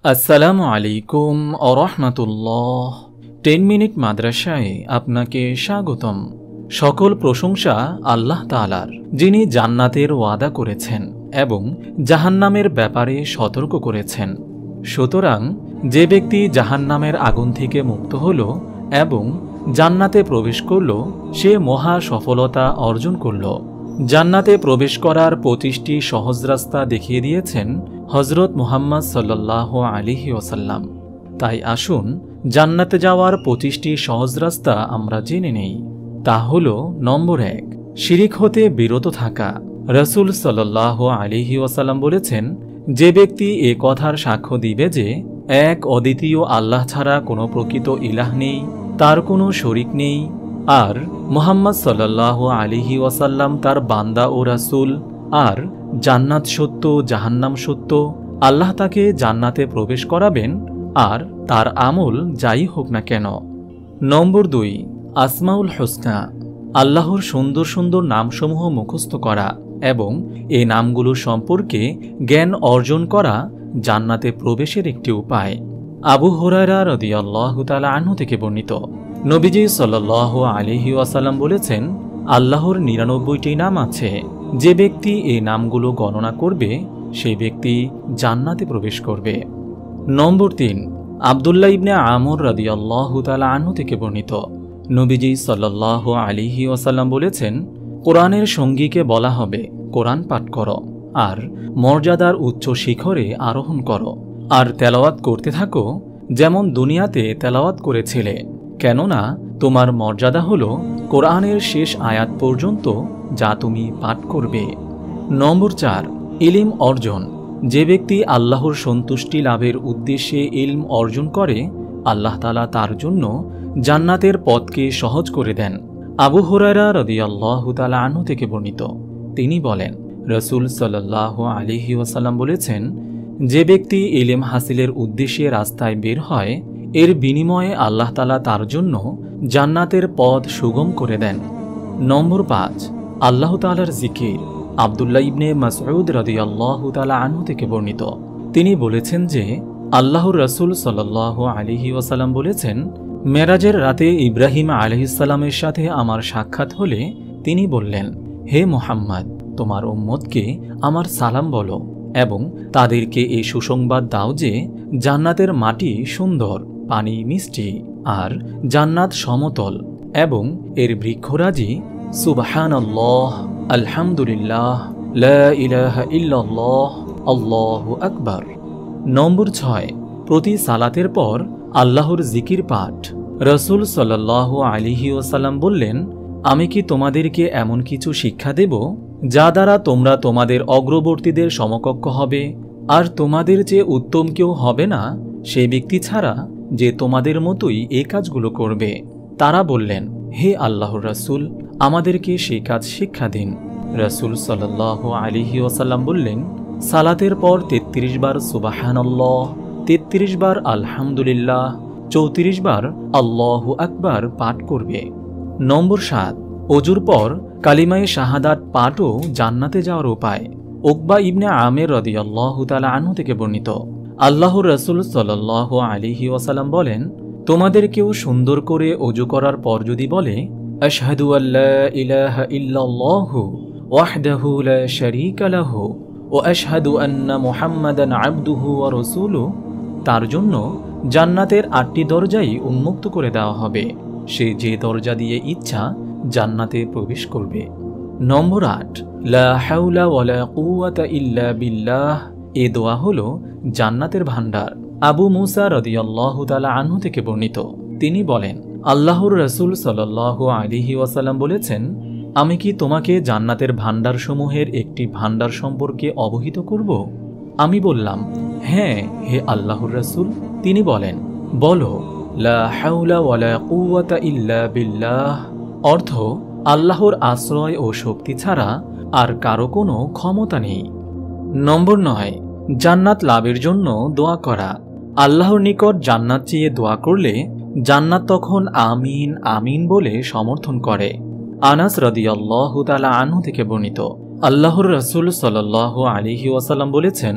আসসালামু আলাইকুম ওয়া রাহমাতুল্লাহ। 10 মিনিট মাদ্রাসায় আপনাকে স্বাগতম। সকল প্রশংসা আল্লাহ তাআলার, যিনি জান্নাতের ওয়াদা করেছেন এবং জাহান্নামের ব্যাপারে সতর্ক করেছেন। সুতরাং যে ব্যক্তি জাহান্নামের আগুন থেকে মুক্ত হল এবং জান্নাতে প্রবেশ করল, সে মহা সফলতা অর্জন করল। জান্নাতে প্রবেশ করার 25টি সহজ রাস্তা দেখিয়ে দিয়েছেন হযরত মুহাম্মদ সাল্লাল্লাহু আলাইহি ওয়াসাল্লাম। তাই আসুন জান্নাতে যাওয়ার 25টি সহজ রাস্তা আমরা জেনে নেই। তা হল, নম্বর 1, শিরিক হতে বিরত থাকা। রাসূল সাল্লাল্লাহু আলাইহি ওয়াসাল্লাম বলেছেন, যে ব্যক্তি এ কথার সাক্ষ্য দিবে যে এক অদ্বিতীয় আল্লাহ ছাড়া কোনো প্রকৃত ইলাহ নেই, তার কোনো শরিক নেই, আর মুহাম্মদ সাল্লাল্লাহু আলাইহি ওয়াসাল্লাম তার বান্দা ও রাসূল, আর জান্নাত সত্য জাহান্নাম সত্য, আল্লাহ তাকে জান্নাতে প্রবেশ করাবেন আর তার আমল যাই হোক না কেন। নম্বর 2, আসমাউল হুসনা। আল্লাহর সুন্দর সুন্দর নামসমূহ মুখস্থ করা এবং এই নামগুলো সম্পর্কে জ্ঞান অর্জন করা জান্নাতে প্রবেশের একটি উপায়। আবু হুরায়রা রাদিয়াল্লাহু তাআলা আনহু থেকে বর্ণিত, নবীজি সাল্লাল্লাহু আলাইহি ওয়াসাল্লাম বলেছেন, আল্লাহর 99টি নাম আছে, যে ব্যক্তি এই নামগুলো গণনা করবে সেই ব্যক্তি জান্নাতে প্রবেশ করবে। নম্বর 3, আব্দুল্লাহ ইবনে আমর রাদিয়াল্লাহু তাআলা আনহু থেকে বর্ণিত, নবীজি সাল্লাল্লাহু আলাইহি ওয়াসাল্লাম বলেছেন, কোরআনের সঙ্গীকে বলা হবে কোরআন পাঠ করো আর মর্যাদার উচ্চ শিখরে আরোহণ করো, আর তেলাওয়াত করতে থাকো যেমন দুনিয়াতে তেলাওয়াত করেছিলে, কেননা তোমার মর্যাদা হলো কোরআনের শেষ আয়াত পর্যন্ত যা তুমি পাঠ করবে। নম্বর 4, ইলম অর্জন। যে ব্যক্তি আল্লাহর সন্তুষ্টি লাভের উদ্দেশ্যে ইলম অর্জন করে, আল্লাহ তাআলা তার জন্য জান্নাতের পথকে সহজ করে দেন। আবু হুরায়রা রাদিয়াল্লাহু তাআলা আনহু থেকে বর্ণিত, তিনি বলেন, রাসূল সাল্লাল্লাহু আলাইহি ওয়াসাল্লাম বলেছেন, যে ব্যক্তি ইলম হাসিলের উদ্দেশ্যে রাস্তায় বের হয়, এর বিনিময়ে আল্লাহ তাআলা তার জন্য জান্নাতের পথ সুগম করে দেন। নম্বর 5, আল্লাহ তাআলার জিকির। আব্দুল্লাহ ইবনে মাসউদ রাদিয়াল্লাহু তাআলা আনহু থেকে বর্ণিত, তিনি বলেছেন যে আল্লাহর রাসূল সাল্লাল্লাহু আলাইহি ওয়াসাল্লাম বলেছেন, মেরাজের রাতে ইব্রাহিম আলাইহিস সালামের সাথে আমার সাক্ষাৎ হলে তিনি বললেন, হে মুহাম্মদ, তোমার উম্মতকে আমার সালাম বলো এবং তাদেরকে এই সুসংবাদ দাও যে জান্নাতের মাটি সুন্দর, পানি মিষ্টি, আর জান্নাত সমতল এবং এর বৃক্ষরাজি সুবহানাল্লাহ, আলহামদুলিল্লাহ, লা ইলাহা ইল্লাল্লাহ, আল্লাহু আকবার। নম্বর 6, প্রতি সালাতের পর আল্লাহর জিকির পাঠ। রাসূল সাল্লাল্লাহু আলাইহি ওয়াসাল্লাম বললেন, আমি কি তোমাদেরকে এমন কিছু শিক্ষা দেব যা দ্বারা তোমরা তোমাদের অগ্রবর্তীদের সমকক্ষ হবে, আর তোমাদের চেয়ে উত্তম কেউ হবে না সেই ব্যক্তি ছাড়া যে তোমাদের মতোই এই কাজগুলো করবে। তারা বললেন, হে আল্লাহর রাসূল, আমাদেরকে সেই কাজ শিক্ষা দিন। রাসূল সাল্লাল্লাহু আলাইহি ওয়াসাল্লাম বললেন, সালাতের পর 33 বার সুবহানাল্লাহ, 33 বার আলহামদুলিল্লাহ, 34 বার আল্লাহু আকবার পাঠ করবে। নম্বর 7, ওযুর পর কালিমায়ে শাহাদাত পাঠও জান্নাতে যাওয়ার উপায়। উকবা ইবনে আমের রাদিয়াল্লাহু তাআলা আনহু থেকে বর্ণিত, আল্লাহর রাসূল সাল্লাল্লাহু আলাইহি ওয়াসাল্লাম বলেন, তোমাদের কেউ সুন্দর করে ওযু করার পর যদি বলে, আশহাদু আল্লা ইলাহা ইল্লাল্লাহু ওয়াহদাহু লা শারীকা লাহু ওয়া আশহাদু আন্না মুহাম্মাদান আবদুহু ওয়া রাসূলুহু, তার জন্য জান্নাতের 8টি দরজাই উন্মুক্ত করে দেওয়া হবে, সে যে দরজা দিয়ে ইচ্ছা জান্নাতে প্রবেশ করবে। নম্বর 8, লা হাওলা ওয়ালা কুওয়াতা ইল্লা বিল্লাহ। এ দোয়া হলো জান্নাতের ভান্ডার। আবু মুসা রাদিয়াল্লাহু তাআলা আনহু থেকে বর্ণিত, তিনি বলেন, আল্লাহর রাসূল সাল্লাল্লাহু আলাইহি ওয়াসাল্লাম বলেছেন, আমি কি তোমাকে জান্নাতের ভান্ডার সমূহের একটি ভান্ডার সম্পর্কে অবহিত করব? আমি বললাম, হ্যাঁ হে আল্লাহর রাসূল। তিনি বলেন, বলো, লা হাওলা ওয়ালা কুওয়াতা ইল্লা বিল্লাহ। অর্থ, আল্লাহর আশ্রয় ও শক্তি ছাড়া আর কারো কোনো ক্ষমতা নেই। নম্বর 9, জান্নাত লাভের জন্য দোয়া করা। আল্লাহর নিকট জান্নাত চেয়ে দোয়া করলে জান্নাত তখন আমিন আমিন বলে সমর্থন করে। আনাস রাদিয়াল্লাহু তাআলা আনহু থেকে বর্ণিত, আল্লাহর রাসূল সাল্লাল্লাহু আলাইহি ওয়াসাল্লাম বলেছেন,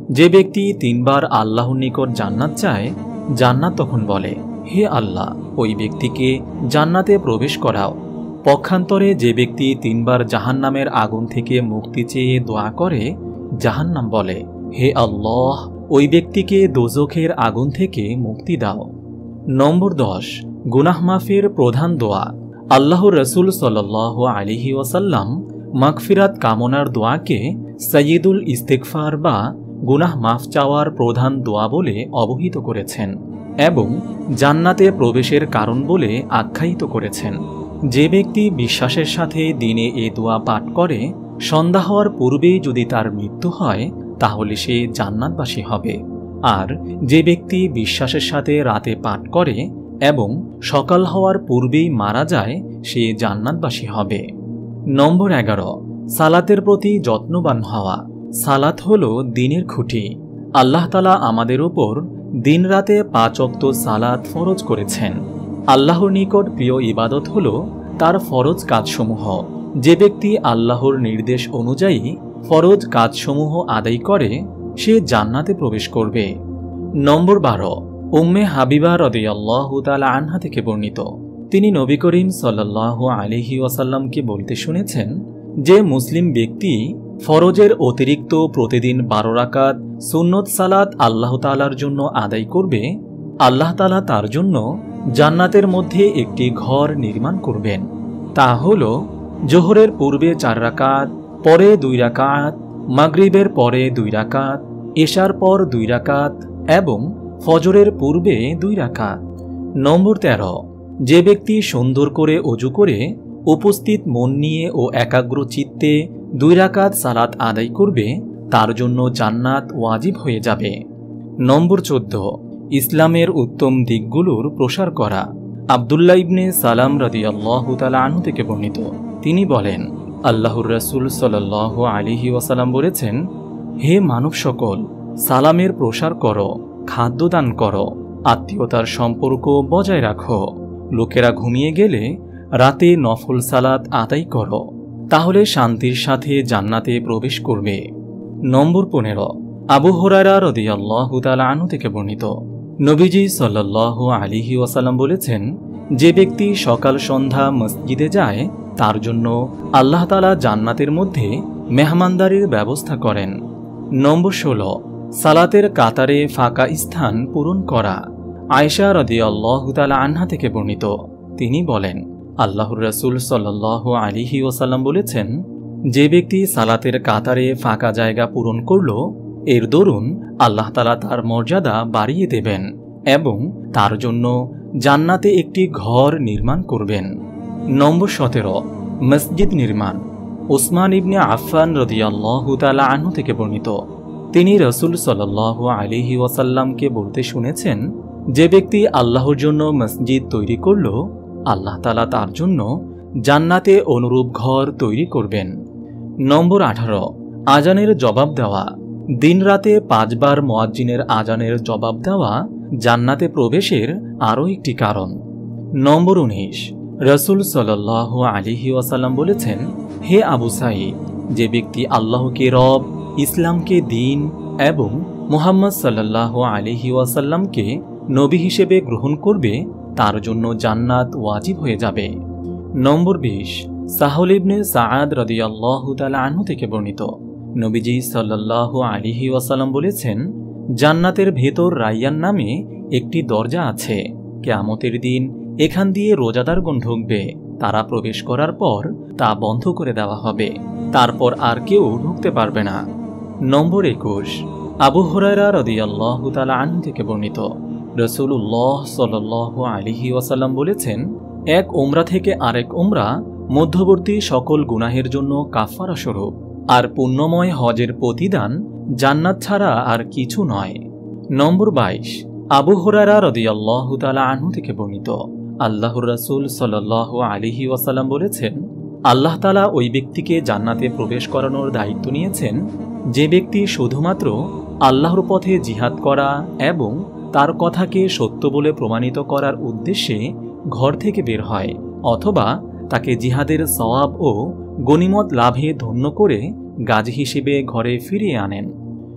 যে ব্যক্তি 3 বার আল্লাহর নিকট জান্নাত চায়, জান্নাত তখন বলে, হে আল্লাহ, ওই ব্যক্তিকে জান্নাতে প্রবেশ করাও। পক্ষান্তরে যে ব্যক্তি 3 বার জাহান্নামের আগুন থেকে মুক্তি চেয়ে দোয়া করে, জাহান্নাম বলে, হে আল্লাহ, ওই ব্যক্তিকে দোজখের আগুন থেকে মুক্তি দাও। নম্বর 10, গুনাহ মাফের প্রধান দোয়া। আল্লাহর রাসূল সাল্লাল্লাহু আলাইহি ওয়াসাল্লাম মাগফিরাত কামনার দোয়াকে সাইয়্যিদুল ইস্তিগফার বা গুনাহ মাফ চাওয়ার প্রধান দোয়া বলে অবহিত করেছেন এবং জান্নাতে প্রবেশের কারণ বলে আখ্যায়িত করেছেন। যে ব্যক্তি বিশ্বাসের সাথে দিনে এ দোয়া পাঠ করে, সন্ধ্যা হওয়ার পূর্বেই যদি তার মৃত্যু হয়, তাহলে সে জান্নাতবাসী হবে। আর যে ব্যক্তি বিশ্বাসের সাথে রাতে পাঠ করে এবং সকাল হওয়ার পূর্বেই মারা যায়, সে জান্নাতবাসী হবে। নম্বর 11, সালাতের প্রতি যত্নবান হওয়া। সালাত হলো দিনের খুঁটি। আল্লাহ তাআলা আমাদের উপর দিন রাতে 5 ওয়াক্ত সালাত ফরজ করেছেন। আল্লাহর নিকট প্রিয় ইবাদত হলো তার ফরজ কাজসমূহ। যে ব্যক্তি আল্লাহর নির্দেশ অনুযায়ী ফরজ কাজসমূহ আদায় করে, সে জান্নাতে প্রবেশ করবে। নম্বর 12, উম্মে হাবিবা রাদিয়াল্লাহু তাআলা আনহা থেকে বর্ণিত, তিনি নবী করিম সাল্লাল্লাহু আলাইহি ওয়াসাল্লামকে বলতে শুনেছেন যে মুসলিম ব্যক্তি ফরজের অতিরিক্ত প্রতিদিন 12 রাকাত সুন্নত সালাত আল্লাহ তাআলার জন্য আদায় করবে, আল্লাহ তাআলা তার জন্য জান্নাতের মধ্যে একটি ঘর নির্মাণ করবেন। তা হল জোহরের পূর্বে 4 রাকাত, পরে 2 রাকাত, মাগরিবের পরে 2 রাকাত, এশার পর 2 রাকাত এবং ফজরের পূর্বে 2 রাকাত। নম্বর 13, যে ব্যক্তি সুন্দর করে ওযু করে উপস্থিত মন নিয়ে ও একাগ্র চিত্তে 2 রাকাত সালাত আদায় করবে, তার জন্য জান্নাত ওয়াজিব হয়ে যাবে। নম্বর 14, ইসলামের উত্তম দিকগুলোর প্রসার করা। আব্দুল্লাহ ইবনে সালাম রাদিয়াল্লাহু তাআলা আনহু থেকে বর্ণিত, তিনি বলেন, আল্লাহর রাসূল সাল্লাল্লাহু আলাইহি ওয়াসাল্লাম বলেছেন, হে মানব সকল, সালামের প্রসার করো, খাদ্য দান করো, আত্মীয়তার সম্পর্ক বজায় রাখো, লোকেরা ঘুমিয়ে গেলে রাতে নফল সালাত আদায় করো, তাহলে শান্তির সাথে জান্নাতে প্রবেশ করবে। নম্বর 15, আবু হুরায়রা রাদিয়াল্লাহু তাআলা আনহু থেকে বর্ণিত, নবীজি সাল্লাল্লাহু আলাইহি ওয়াসাল্লাম বলেছেন, যে ব্যক্তি সকাল সন্ধ্যা মসজিদে যায়, তার জন্য আল্লাহ তাআলা জান্নাতের মধ্যে মেহমানদারির ব্যবস্থা করেন। নম্বর 16, সালাতের কাতারে ফাঁকা স্থান পূরণ করা। আয়েশা রাদিয়াল্লাহু তাআলা আনহা থেকে বর্ণিত, তিনি বলেন, আল্লাহর রাসূল সাল্লাল্লাহু আলাইহি ওয়াসাল্লাম বলেছেন, যে ব্যক্তি সালাতের কাতারে ফাঁকা জায়গা পূরণ করল, এর দরুন আল্লাহ তাআলা তার মর্যাদা বাড়িয়ে দেবেন এবং তার জন্য জান্নাতে একটি ঘর নির্মাণ করবেন। নম্বর 17, মসজিদ নির্মাণ। উসমান ইবনে আফফান রাদিয়াল্লাহু তাআলা আনহু থেকে বর্ণিত, তিনি রাসূল সাল্লাল্লাহু আলাইহি ওয়াসাল্লামকে বলতে শুনেছেন, যে ব্যক্তি আল্লাহর জন্য মসজিদ তৈরি করল, আল্লাহ তাআলা তার জন্য জান্নাতে অনুরূপ ঘর তৈরি করবেন। নম্বর 18, আজানের জবাব দেওয়া। দিন রাতে 5 বার মুয়াজ্জিনের আজানের জবাব দেওয়া জান্নাতে প্রবেশের আরও একটি কারণ। নম্বর 19, রাসূল সাল্লাল্লাহু আলাইহি ওয়াসাল্লাম বলেছেন, হে আবু সাঈদ, যে ব্যক্তি আল্লাহকে রব, ইসলামকে দ্বীন এবং মুহাম্মদ সাল্লাল্লাহু আলাইহি ওয়াসাল্লামকে নবী হিসেবে গ্রহণ করবে, তার জন্য জান্নাত ওয়াজিব হয়ে যাবে। নম্বর 20, সাহল ইবনে সাআদ রাদিয়াল্লাহু তাআলা আনহু থেকে বর্ণিত, নবীজি সাল্লাল্লাহু আলাইহি ওয়াসাল্লাম বলেছেন, জান্নাতের ভেতর রায়্যান নামে একটি দরজা আছে। কিয়ামতের দিন এখান দিয়ে রোজাদারগণ ঢুকবে, তারা প্রবেশ করার পর তা বন্ধ করে দেওয়া হবে, তারপর আর কেউ ঢুকতে পারবে না। নম্বর 21, আবু হুরায়রা রাদিয়াল্লাহু তাআলা আনহু থেকে বর্ণিত, রাসূলুল্লাহ সাল্লাল্লাহু আলাইহি ওয়াসাল্লাম বলেছেন, এক উমরা থেকে আরেক উমরা মধ্যবর্তী সকল গুনাহের জন্য কাফারা স্বরূপ, আর পুণ্যময় হজের প্রতিদান জান্নাত ছাড়া আর কিছু নয়। নম্বর 22, আবু হুরায়রা রাদিয়াল্লাহু তাআলা আনহু থেকে বর্ণিত, আল্লাহর রাসূল সাল্লাল্লাহু আলাইহি ওয়াসাল্লাম বলেছেন, আল্লাহ তাআলা ওই ব্যক্তিকে জান্নাতে প্রবেশ করানোর দায়িত্ব নিয়েছেন, যে ব্যক্তি শুধুমাত্র আল্লাহর পথে জিহাদ করা এবং তার কথাকে সত্য বলে প্রমাণিত করার উদ্দেশ্যে ঘর থেকে বের হয়, অথবা তাকে জিহাদের সওয়াব ও গনিমত লাভে ধন্য করে গাজী হিসেবে ঘরে ফিরিয়ে আনেন।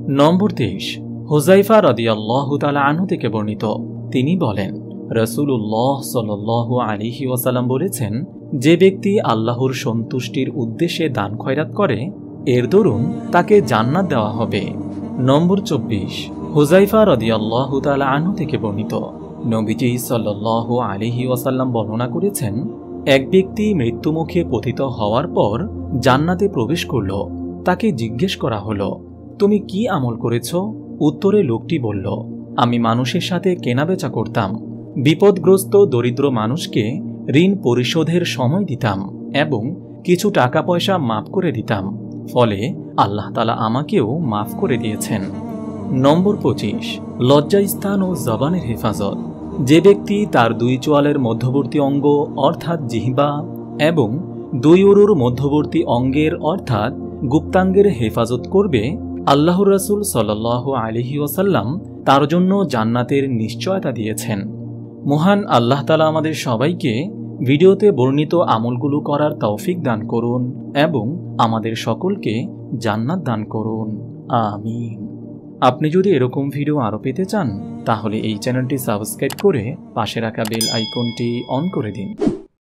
নম্বর 23, হুযায়ফা রাদিয়াল্লাহু তাআলা আনহু থেকে বর্ণিত, তিনি বলেন, রাসূলুল্লাহ সাল্লাল্লাহু আলাইহি ওয়াসাল্লাম বলেছেন, যে ব্যক্তি আল্লাহর সন্তুষ্টির উদ্দেশ্যে দান খয়রাত করে এর দরুন তাকে জান্নাত দেওয়া হবে। নম্বর 24, হুযায়ফা রাদিয়াল্লাহু তাআলা আনহু থেকে বর্ণিত, নবীজি সাল্লাল্লাহু আলাইহি ওয়াসাল্লাম বর্ণনা করেছেন, এক ব্যক্তি মৃত্যুমুখে পতিত হওয়ার পর জান্নাতে প্রবেশ করল। তাকে জিজ্ঞেস করা হলো, তুমি কি আমল করেছ? উত্তরে লোকটি বলল, আমি মানুষের সাথে কেনাবেচা করতাম, বিপদগ্রস্ত দরিদ্র মানুষকে ঋণ পরিশোধের সময় দিতাম এবং কিছু টাকা পয়সা মাফ করে দিতাম, ফলে আল্লাহ তাআলা আমাকেও মাফ করে দিয়েছেন। নম্বর 25, লজ্জাস্থান ও জবানের হেফাজত। যে ব্যক্তি তার 2 চোয়ালের মধ্যবর্তী অঙ্গ অর্থাৎ জিহ্বা এবং 2 উরুর মধ্যবর্তী অঙ্গের অর্থাৎ গুপ্তাঙ্গের হেফাজত করবে, আল্লাহর রাসূল সাল্লাল্লাহু আলাইহি ওয়াসাল্লাম তার জন্য জান্নাতের নিশ্চয়তা দিয়েছেন। মহান আল্লাহ তাআলা আমাদের সবাইকে ভিডিওতে বর্ণিত আমলগুলো করার তৌফিক দান করুন এবং আমাদের সকলকে জান্নাত দান করুন। আমিন। আপনি যদি এরকম ভিডিও আরও পেতে চান তাহলে এই চ্যানেলটি সাবস্ক্রাইব করে পাশে রাখা বেল আইকনটি অন করে দিন।